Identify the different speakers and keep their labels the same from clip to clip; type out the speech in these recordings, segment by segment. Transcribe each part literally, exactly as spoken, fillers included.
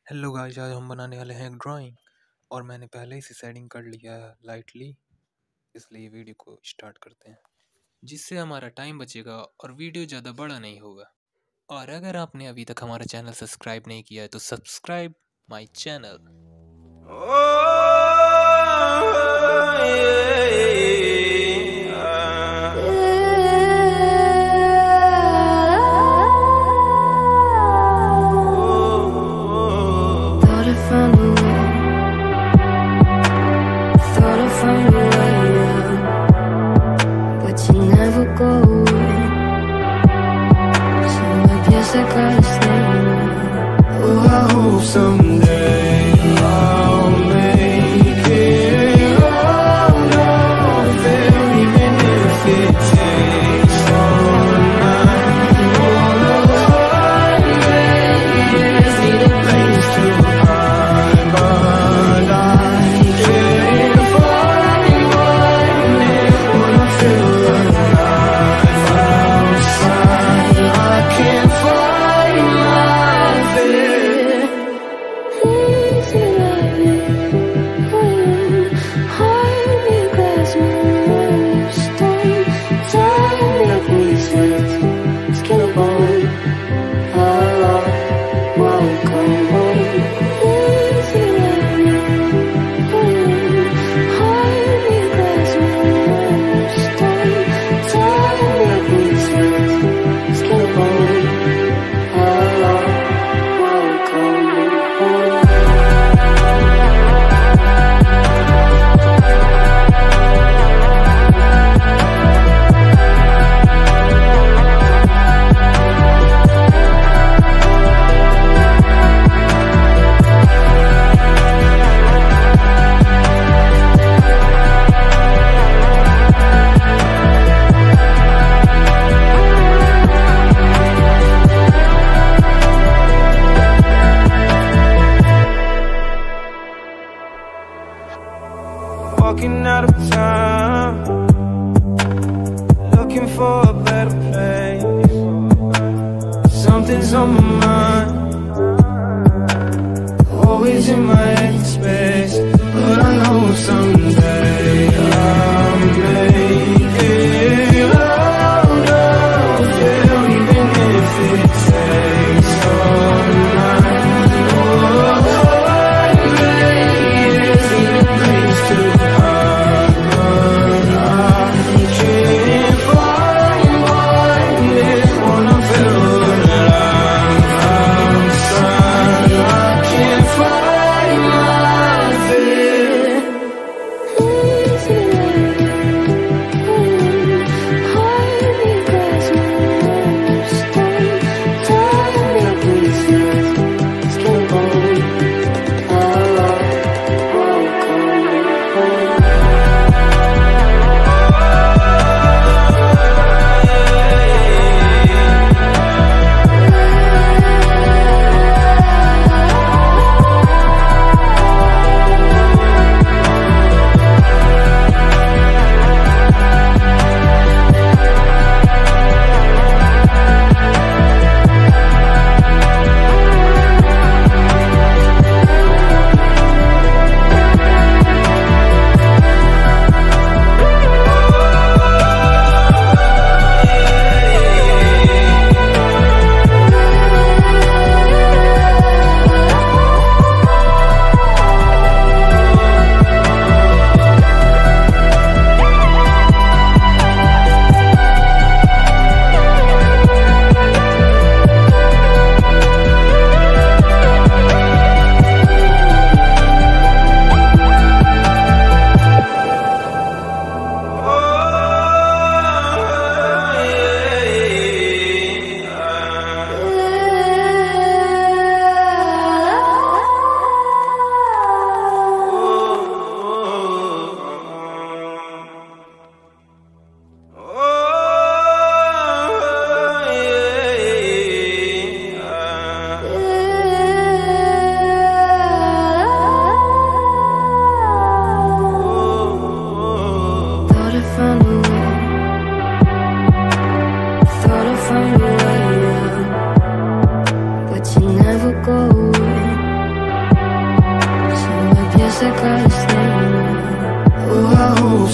Speaker 1: Hello guys, आज हम बनाने वाले हैं एक ड्राइंग। और मैंने पहले ही से सेटिंग कर लिया है लाइटली, इसलिए वीडियो को स्टार्ट करते हैं जिससे हमारा टाइम बचेगा और वीडियो ज़्यादा बड़ा नहीं होगा। और अगर आपने अभी तक हमारा चैनल सब्सक्राइब नहीं किया है तो subscribe my channel.
Speaker 2: Go away. So I guess I gotta stay now. Oh, I hope someday I'll make it. Oh no, there, even if it takes all night. All of hundred years need a place to hide, but I can't find one when I feel like walking out of town, looking for a better place. Something's on my mind, always in my head space. But I know someday I'll make it. Oh no, yeah, even if it takes all night. Oh, years need a place to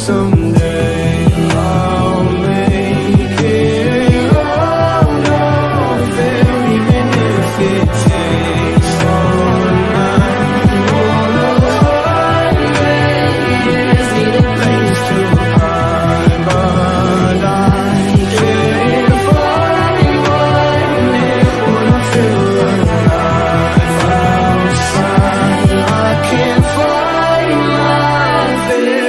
Speaker 2: someday I'll make it out of there, even if it takes all night. Wanna find it, need a place to hide, but I can't find one. Wanna feel alive outside, I can't find nothing.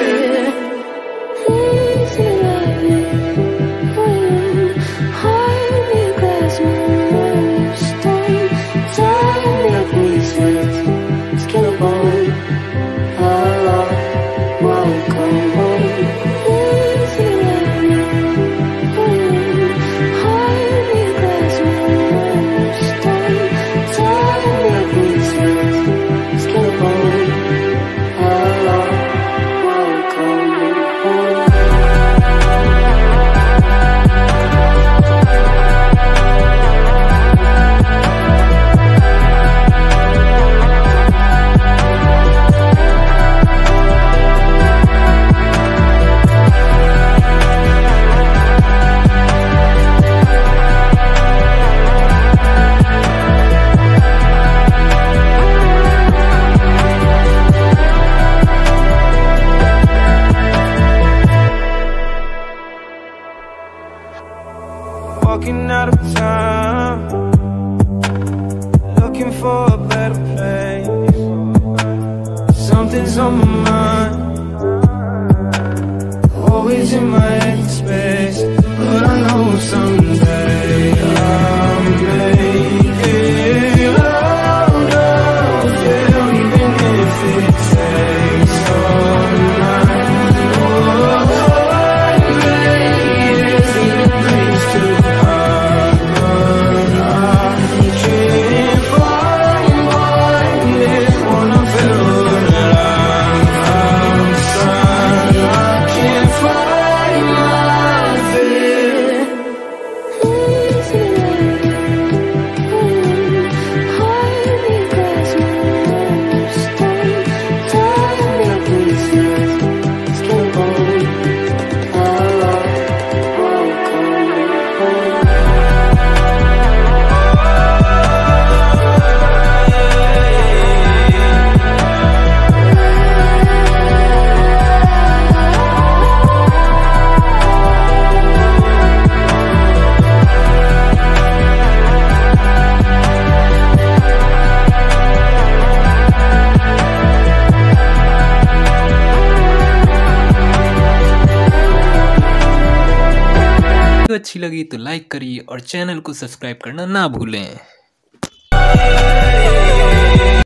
Speaker 2: Walking out of town, looking for a better place. Something's on my mind, always in my headspace. But I know someday I'll make it out of there, even if it takes all night. Oh, I made it, need a place to hide, but I can't find one. Wanna feel alive outside, I can't find nothing.
Speaker 1: अच्छी लगी तो like करिए और channel को subscribe करना ना भूलें।